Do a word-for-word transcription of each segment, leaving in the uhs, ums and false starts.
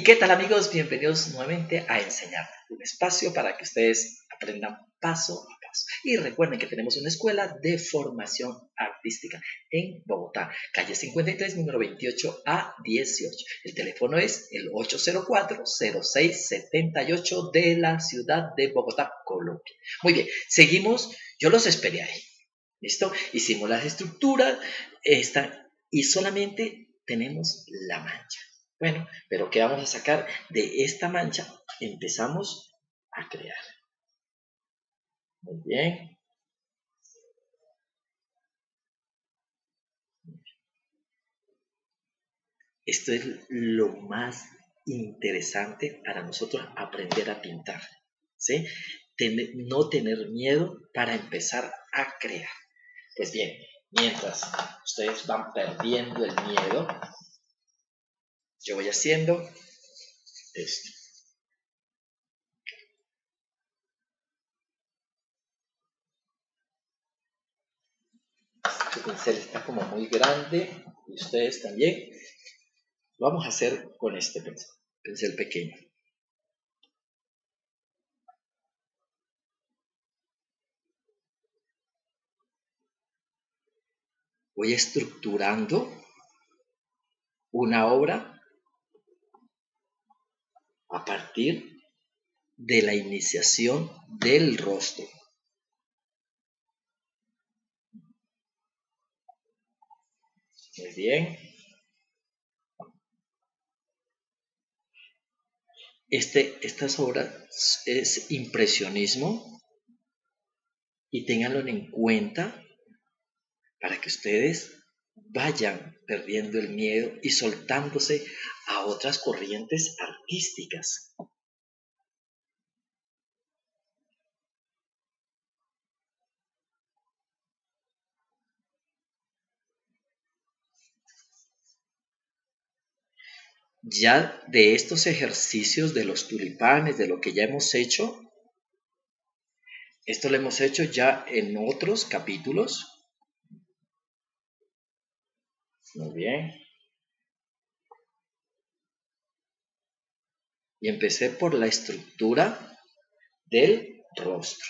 ¿Y qué tal, amigos? Bienvenidos nuevamente a Enseñarte, un espacio para que ustedes aprendan paso a paso. Y recuerden que tenemos una escuela de formación artística en Bogotá, calle cincuenta y tres, número veintiocho a dieciocho. El teléfono es el ocho cero cuatro, cero seis siete ocho de la ciudad de Bogotá, Colombia. Muy bien, seguimos. Yo los esperé ahí. ¿Listo? Hicimos las estructuras esta, y solamente tenemos la mancha. Bueno, pero ¿qué vamos a sacar de esta mancha? Empezamos a crear. Muy bien. Esto es lo más interesante para nosotros aprender a pintar, ¿sí? Ten- no tener miedo para empezar a crear. Pues bien, mientras ustedes van perdiendo el miedo, yo voy haciendo esto. Su pincel está como muy grande y ustedes también. Lo vamos a hacer con este pincel, pincel pequeño. Voy estructurando una obra a partir de la iniciación del rostro. Muy bien. Este, estas obras es impresionismo y ténganlo en cuenta para que ustedes vayan perdiendo el miedo y soltándose a otras corrientes artísticas. Ya de estos ejercicios de los tulipanes, de lo que ya hemos hecho, esto lo hemos hecho ya en otros capítulos. Muy bien. Y empecé por la estructura del rostro.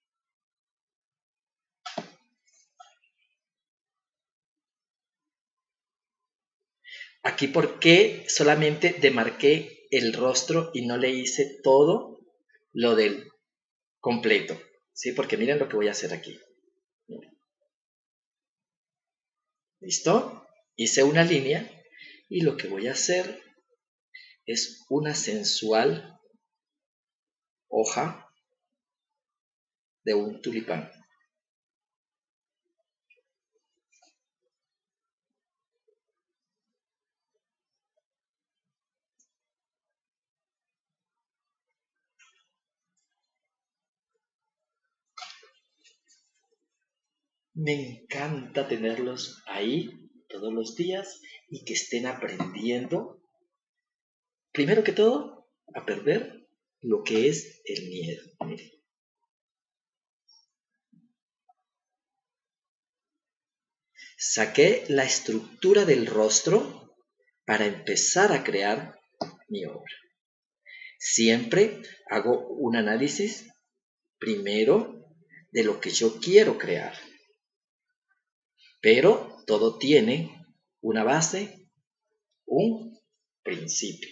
Aquí, ¿por qué solamente demarqué el rostro y no le hice todo lo del completo? ¿Sí? Porque miren lo que voy a hacer aquí. Miren. ¿Listo? Hice una línea y lo que voy a hacer es una sensual hoja de un tulipán. Me encanta tenerlos ahí todos los días y que estén aprendiendo, primero que todo, a perder lo que es el miedo. Miren. Saqué la estructura del rostro para empezar a crear mi obra. Siempre hago un análisis primero de lo que yo quiero crear, pero todo tiene una base, un principio.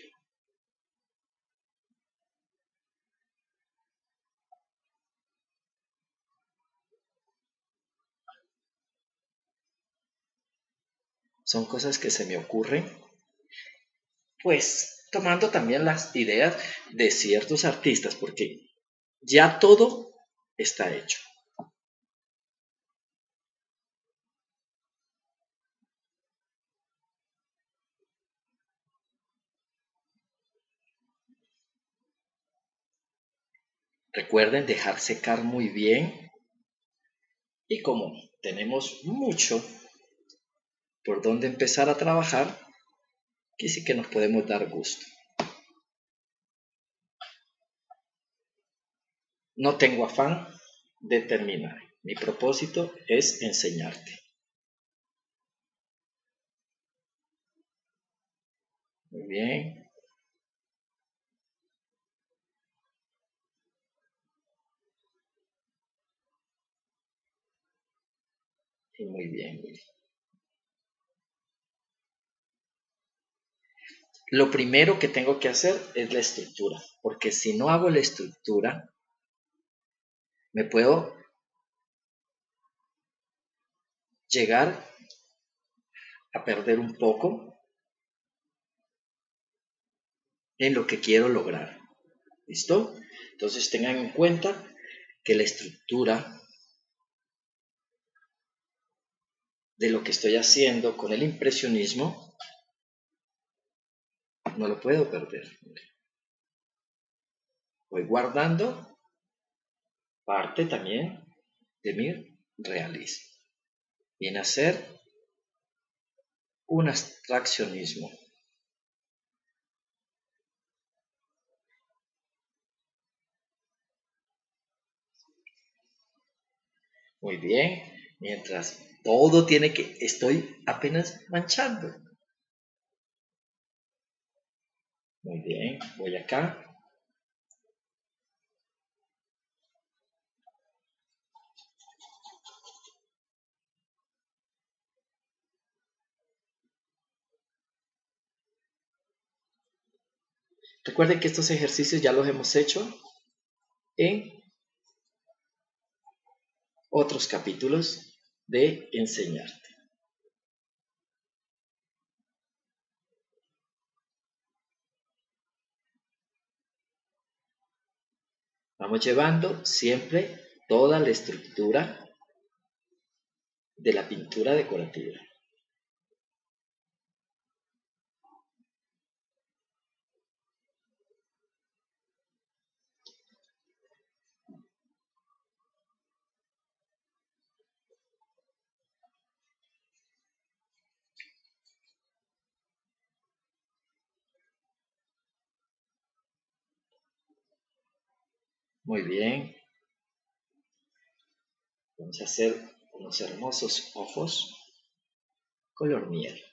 Son cosas que se me ocurren, pues tomando también las ideas de ciertos artistas, porque ya todo está hecho. Recuerden dejar secar muy bien y como tenemos mucho por donde empezar a trabajar, que sí que nos podemos dar gusto. No tengo afán de terminar. Mi propósito es enseñarte. Muy bien. Y muy bien, muy bien. Lo primero que tengo que hacer es la estructura, porque si no hago la estructura, me puedo llegar a perder un poco en lo que quiero lograr. ¿Listo? Entonces tengan en cuenta que la estructura de lo que estoy haciendo con el impresionismo no lo puedo perder. Voy guardando parte también de mi realismo. Viene a ser un abstraccionismo. Muy bien, mientras todo tiene que, estoy apenas manchando. Muy bien, voy acá. Recuerden que estos ejercicios ya los hemos hecho en otros capítulos de Enseñarte. Vamos llevando siempre toda la estructura de la pintura decorativa. Muy bien. Vamos a hacer unos hermosos ojos color miel.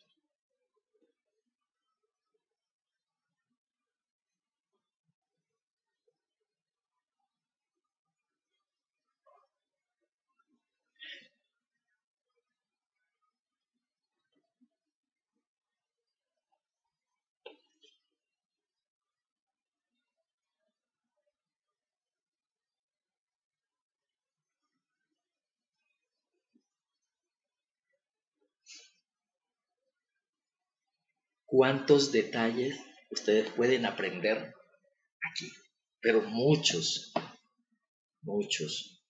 ¿Cuántos detalles ustedes pueden aprender aquí? Pero muchos, muchos.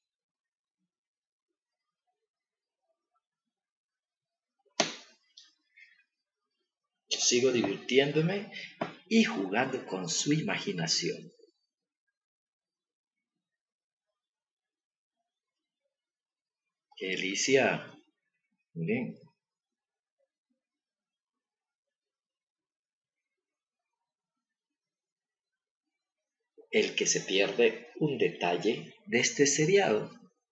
Yo sigo divirtiéndome y jugando con su imaginación. ¡Qué delicia! Miren. El que se pierde un detalle de este seriado.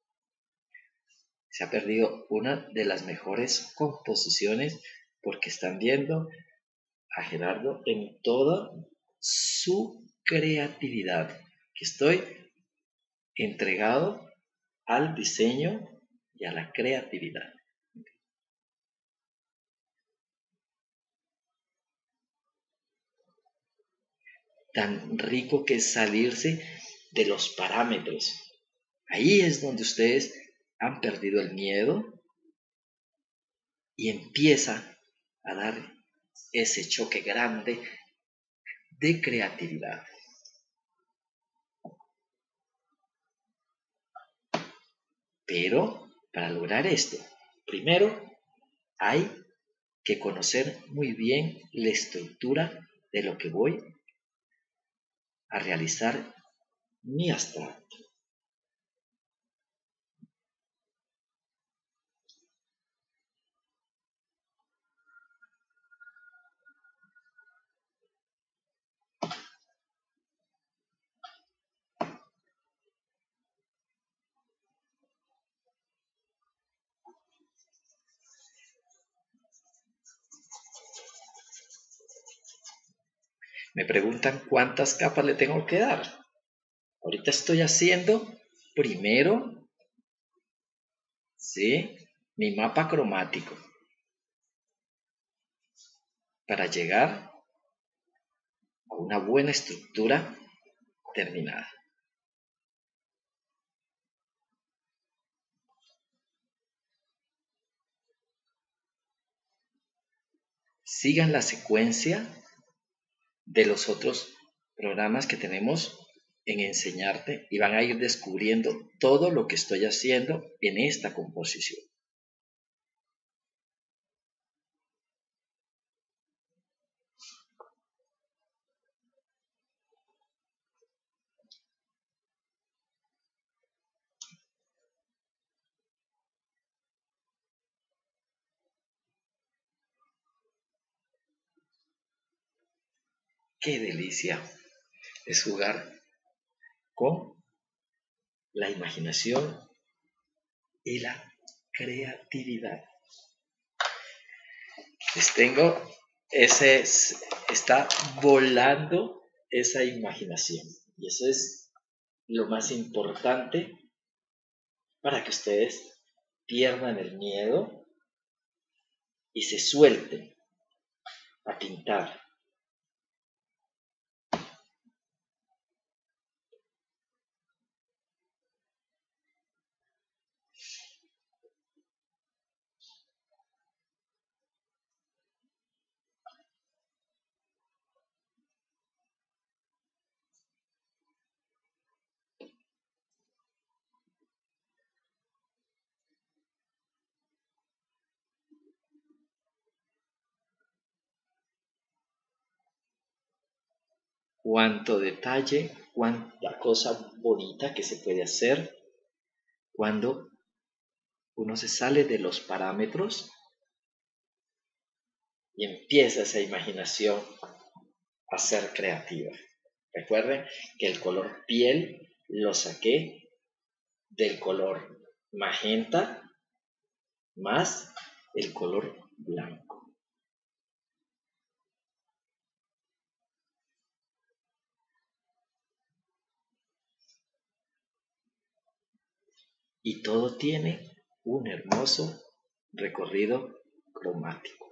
Se ha perdido una de las mejores composiciones porque están viendo a Gerardo en toda su creatividad. Que estoy entregado al diseño y a la creatividad. Tan rico que es salirse de los parámetros. Ahí es donde ustedes han perdido el miedo y empieza a dar ese choque grande de creatividad. Pero para lograr esto, primero hay que conocer muy bien la estructura de lo que voy a realizar mi abstracto. Me preguntan cuántas capas le tengo que dar. Ahorita estoy haciendo primero, ¿sí? mi mapa cromático para llegar a una buena estructura terminada. Sigan la secuencia de los otros programas que tenemos en Enseñarte y van a ir descubriendo todo lo que estoy haciendo en esta composición. ¡Qué delicia es jugar con la imaginación y la creatividad! Les tengo ese, está volando esa imaginación y eso es lo más importante para que ustedes pierdan el miedo y se suelten a pintar. Cuánto detalle, cuánta cosa bonita que se puede hacer cuando uno se sale de los parámetros y empieza esa imaginación a ser creativa. Recuerden que el color piel lo saqué del color magenta más el color blanco. Y todo tiene un hermoso recorrido cromático.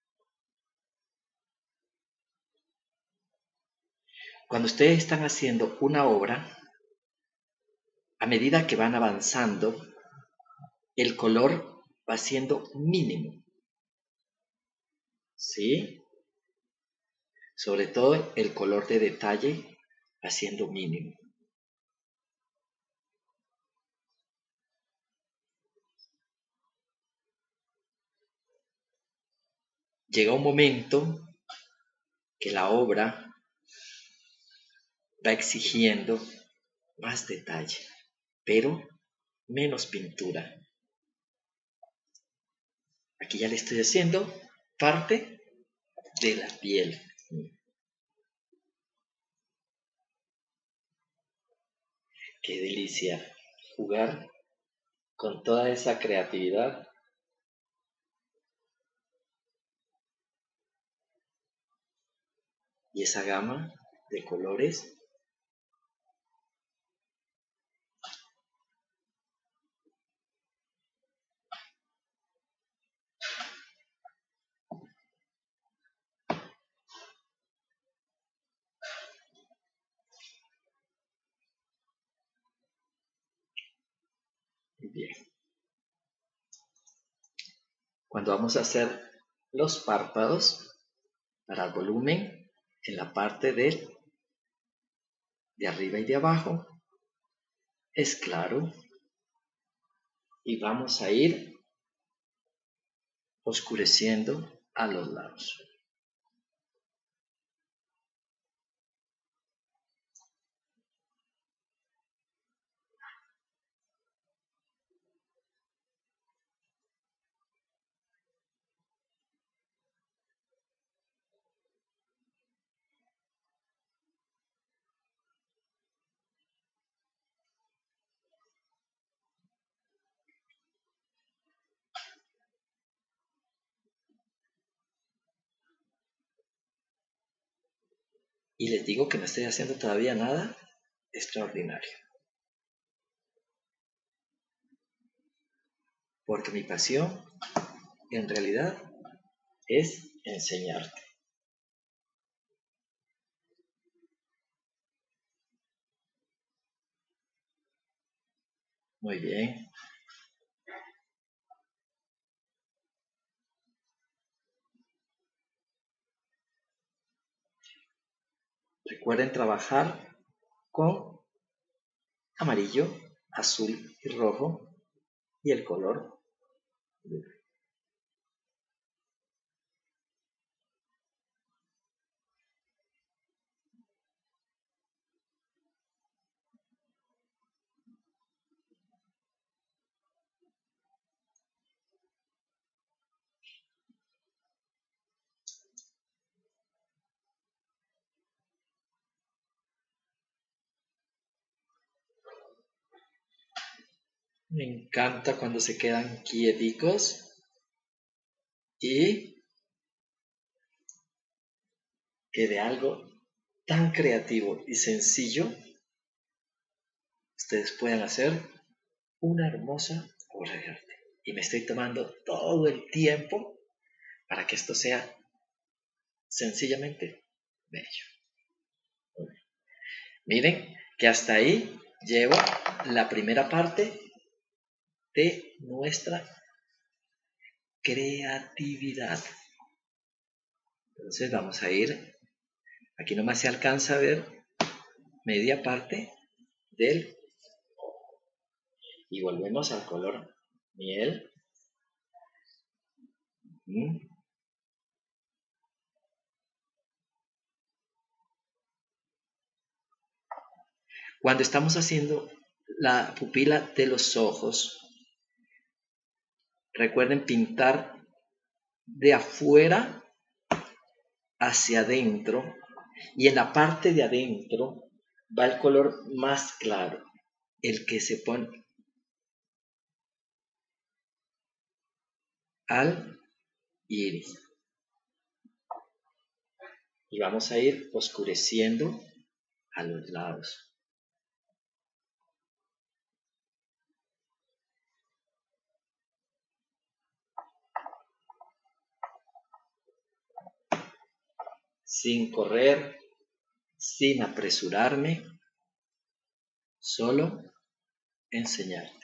Cuando ustedes están haciendo una obra, a medida que van avanzando, el color va siendo mínimo. ¿Sí? Sobre todo el color de detalle va siendo mínimo. Llega un momento que la obra va exigiendo más detalle, pero menos pintura. Aquí ya le estoy haciendo parte de la piel. Qué delicia jugar con toda esa creatividad. Y esa gama de colores. Bien. Cuando vamos a hacer los párpados para el volumen en la parte de, de arriba y de abajo, es claro. Y vamos a ir oscureciendo a los lados. Y les digo que no estoy haciendo todavía nada extraordinario. porque mi pasión en realidad es enseñarte. Muy bien. Recuerden trabajar con amarillo, azul y rojo y el color. Me encanta cuando se quedan quieticos y que de algo tan creativo y sencillo ustedes puedan hacer una hermosa obra de arte. Y me estoy tomando todo el tiempo para que esto sea sencillamente bello. Miren que hasta ahí llevo la primera parte de nuestra creatividad. Entonces vamos a ir, aquí nomás se alcanza a ver media parte del, y volvemos al color miel. ¿Mm? Cuando estamos haciendo la pupila de los ojos, recuerden pintar de afuera hacia adentro, y en la parte de adentro va el color más claro, el que se pone al iris. Y vamos a ir oscureciendo a los lados. Sin correr, sin apresurarme, solo enseñarte.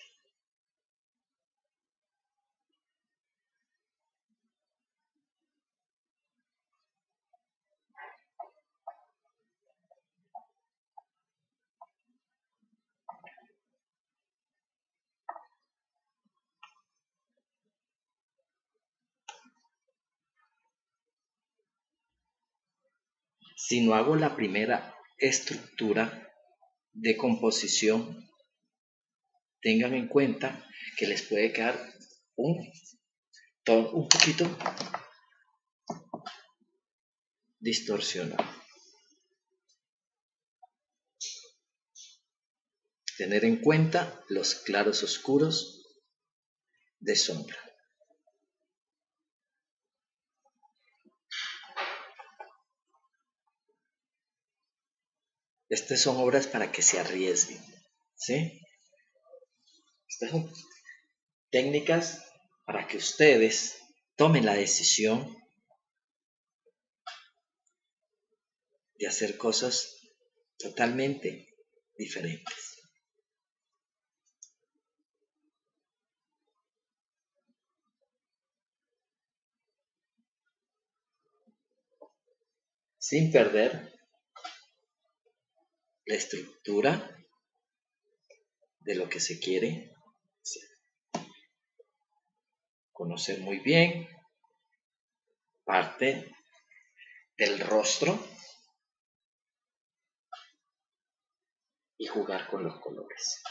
Si no hago la primera estructura de composición, tengan en cuenta que les puede quedar un, un poquito distorsionado. Tener en cuenta los claros oscuros de sombra. Estas son obras para que se arriesguen, ¿sí? Estas son técnicas para que ustedes tomen la decisión de hacer cosas totalmente diferentes. Sin perder la estructura de lo que se quiere hacer. Conocer muy bien parte del rostro y jugar con los colores.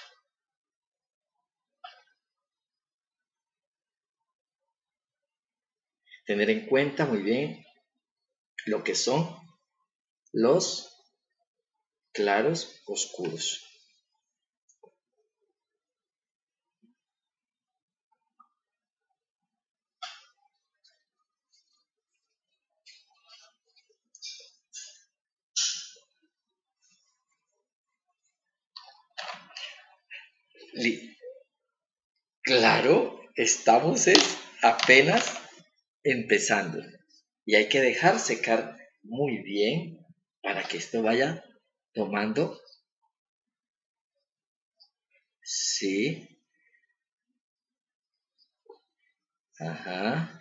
Tener en cuenta muy bien lo que son los claros oscuros. Li- claro, estamos es apenas empezando y hay que dejar secar muy bien para que esto vaya tomando. Sí, ajá.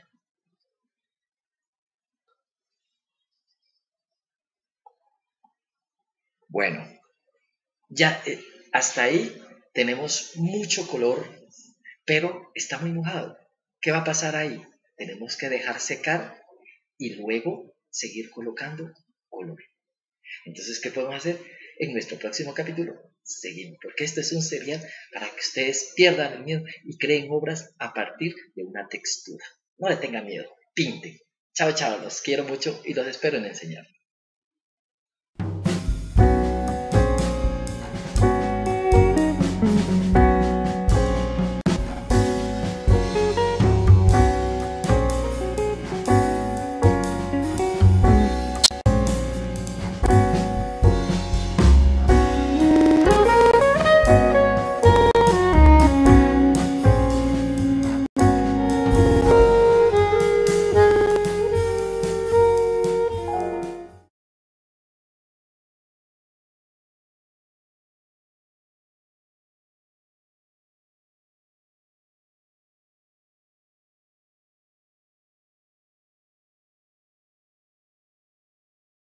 Bueno, ya eh, hasta ahí tenemos mucho color, pero está muy mojado. ¿Qué va a pasar ahí? Tenemos que dejar secar y luego seguir colocando color. Entonces, ¿qué podemos hacer? En nuestro próximo capítulo seguimos, porque este es un serial para que ustedes pierdan el miedo y creen obras a partir de una textura. No le tengan miedo, pinten. Chao, chao, los quiero mucho y los espero en enseñar.